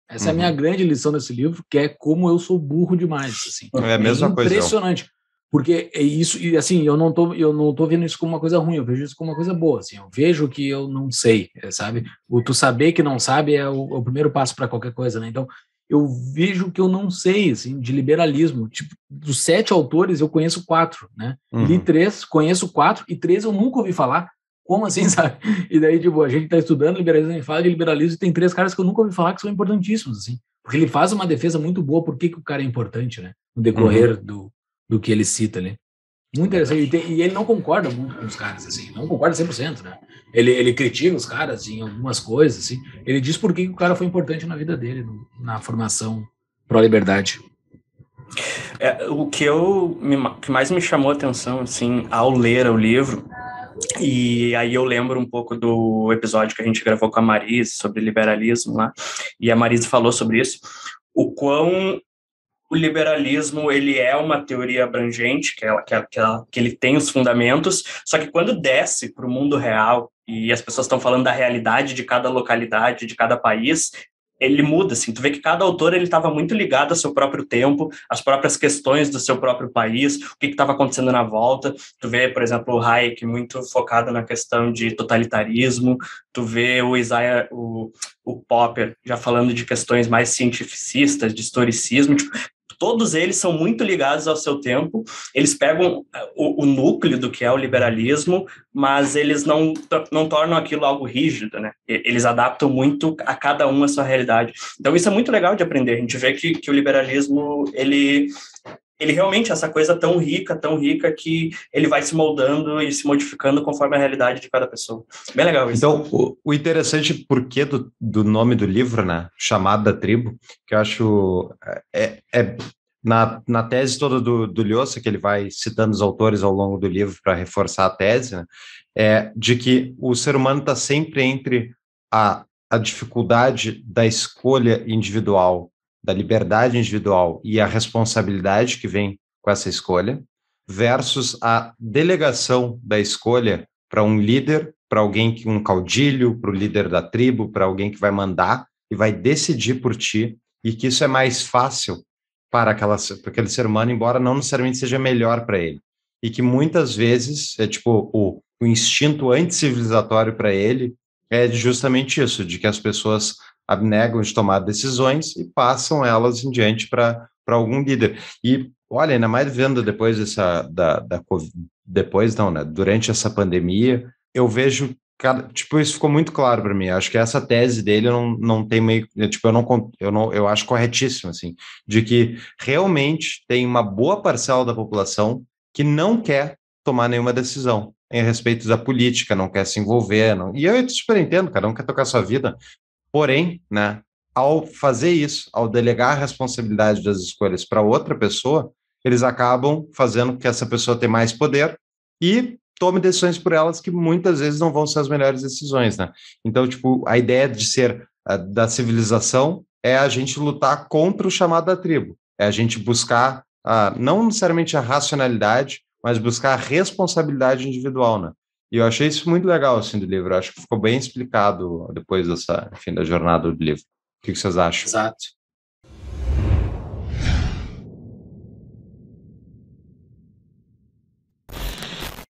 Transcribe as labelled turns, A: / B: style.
A: Essa é a minha grande lição desse livro, que é como eu sou burro demais, assim.
B: É a mesma coisa.
A: Impressionante. Porque é isso, e assim, eu não tô vendo isso como uma coisa ruim, eu vejo isso como uma coisa boa, assim. Eu vejo que eu não sei, sabe? O tu saber que não sabe é o primeiro passo para qualquer coisa, né? Então, eu vejo que eu não sei, assim, de liberalismo. Tipo, dos 7 autores, eu conheço 4, né? Li 3, conheço 4, e 3 eu nunca ouvi falar. Como assim, sabe? E daí, tipo, a gente tá estudando liberalismo, a gente fala de liberalismo, e tem 3 caras que eu nunca ouvi falar que são importantíssimos, assim. Porque ele faz uma defesa muito boa por que o cara é importante, né? No decorrer do que ele cita ali. Muito interessante. E ele não concorda muito com os caras, assim. Não concorda 100%, né? Ele critica os caras em algumas coisas, assim. Ele diz por que o cara foi importante na vida dele, na formação pró-liberdade.
C: O que mais me chamou a atenção, assim, ao ler o livro, e aí eu lembro um pouco do episódio que a gente gravou com a Marise sobre liberalismo lá, e a Marise falou sobre isso, o quão o liberalismo ele é uma teoria abrangente, que ele tem os fundamentos, só que quando desce para o mundo real e as pessoas estão falando da realidade de cada localidade, de cada país, ele muda, assim, tu vê que cada autor ele estava muito ligado ao seu próprio tempo, às próprias questões do seu próprio país, o que estava acontecendo na volta. Tu vê, por exemplo, o Hayek muito focado na questão de totalitarismo, tu vê o Popper já falando de questões mais cientificistas, de historicismo, tipo, todos eles são muito ligados ao seu tempo, eles pegam o núcleo do que é o liberalismo, mas eles não tornam aquilo algo rígido, né? Eles adaptam muito a cada um a sua realidade. Então isso é muito legal de aprender, a gente vê que o liberalismo, ele realmente é essa coisa tão rica, que ele vai se moldando e se modificando conforme a realidade de cada pessoa. Bem legal isso.
B: Então, o interessante porquê do nome do livro, né, Chamado da Tribo, que eu acho na tese toda do Lhosa, que ele vai citando os autores ao longo do livro para reforçar a tese, né, é de que o ser humano está sempre entre a dificuldade da escolha individual, da liberdade individual e a responsabilidade que vem com essa escolha, versus a delegação da escolha para um líder, para alguém que um caudilho, para o líder da tribo, para alguém que vai mandar e vai decidir por ti, e que isso é mais fácil para aquele ser humano, embora não necessariamente seja melhor para ele. E que muitas vezes é tipo o instinto anticivilizatório para ele é justamente isso, de que as pessoas abnegam de tomar decisões e passam elas em diante para algum líder. E olha, ainda mais vendo depois depois não, né? Durante essa pandemia, eu vejo, cara, tipo, isso ficou muito claro para mim. Acho que essa tese dele não tem meio, tipo, eu acho corretíssimo, assim, de que realmente tem uma boa parcela da população que não quer tomar nenhuma decisão em respeito da política, não quer se envolver, não. E eu super entendo, cada um quer tocar a sua vida. Porém, né, ao fazer isso, ao delegar a responsabilidade das escolhas para outra pessoa, eles acabam fazendo com que essa pessoa tenha mais poder e tome decisões por elas que muitas vezes não vão ser as melhores decisões, né? Então, tipo, a ideia de ser da civilização é a gente lutar contra o chamado da tribo, é a gente buscar não necessariamente a racionalidade, mas buscar a responsabilidade individual, né? E eu achei isso muito legal, assim, do livro. Eu acho que ficou bem explicado depois da jornada do livro. O que vocês acham?
A: Exato.